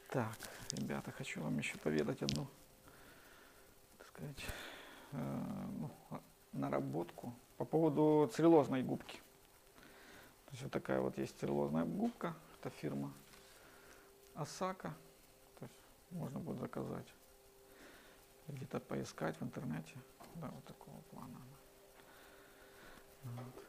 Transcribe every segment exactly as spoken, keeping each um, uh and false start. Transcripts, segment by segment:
Так, ребята, хочу вам еще поведать одну, так сказать, э, ну, наработку по поводу целлюлозной губки. То есть вот такая вот есть целлюлозная губка, это фирма Осака, то есть можно будет заказать, где-то поискать в интернете, да, вот такого плана. Вот.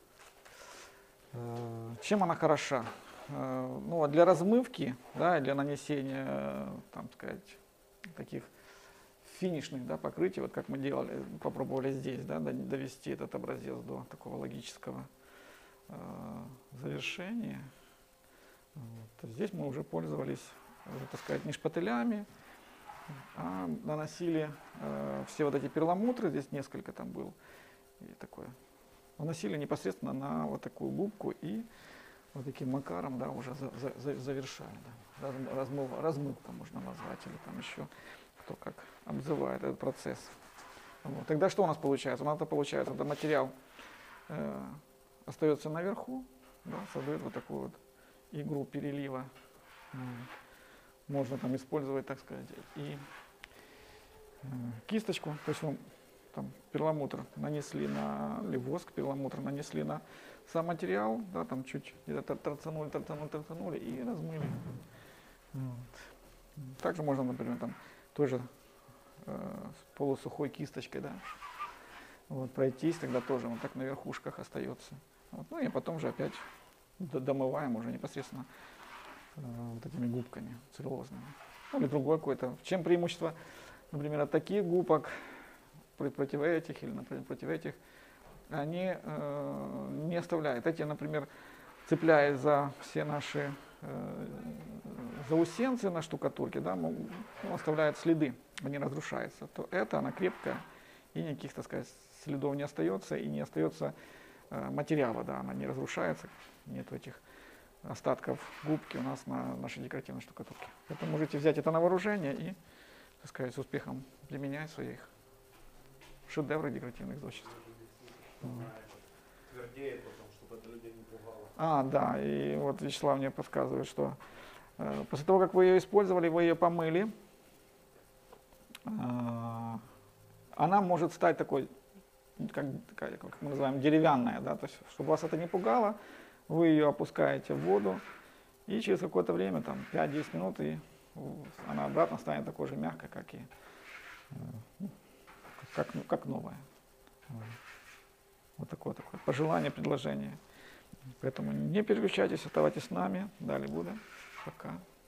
Э, чем она хороша? Э, ну, для размывки, да, для нанесения, там сказать, таких финишных, да, покрытий, вот как мы делали, попробовали здесь, да, довести этот образец до такого логического э, завершения. Вот. Здесь мы уже пользовались, уже, так сказать, не шпателями, а наносили э, все вот эти перламутры, здесь несколько там был, и такое, наносили непосредственно на вот такую губку и вот таким макаром, да, уже за, за, завершали, да. Размыв, размывка можно назвать, или там еще кто как обзывает этот процесс. Вот. Тогда что у нас получается? У нас это получается, это материал э, остается наверху, да, создает вот такую вот игру перелива. Можно там использовать, так сказать, и э, кисточку, то есть мы там перламутр нанесли на, или воск, перламутр нанесли на сам материал, да, там чуть где-то торцанули, торцанули, торцанули и размыли. Вот. Также можно, например, там тоже э, с полусухой кисточкой, да, вот, пройтись, тогда тоже он так на верхушках остается. Вот. Ну и потом же опять домываем уже непосредственно э, вот этими губками целлюлозными. Ну, или другое какое-то. Чем преимущество, например, от таких губок против этих, или, например, против этих, они э, не оставляют. Эти, например, цепляясь за все наши э, заусенцы на штукатурке, да, ну, оставляют следы, они разрушаются. То это, она крепкая, и никаких, так сказать, следов не остается, и не остается э, материала, да, она не разрушается, нет этих остатков губки у нас на нашей декоративной штукатурке. Поэтому можете взять это на вооружение и, так сказать, с успехом применять в своих шедеврах декоративных излучеств. Твердеет потом, чтобы это людей не пугало. А, да, и вот Вячеслав мне подсказывает, что э, после того, как вы ее использовали, вы ее помыли, э, она может стать такой, как, как мы называем, деревянная, да, то есть, чтобы вас это не пугало, вы ее опускаете в воду, и через какое-то время, там, пять-десять минут, и она обратно станет такой же мягкой, как и э, как, как новая. Вот такое, такое пожелание, предложение. Поэтому не переключайтесь, оставайтесь с нами. Далее буду. Пока.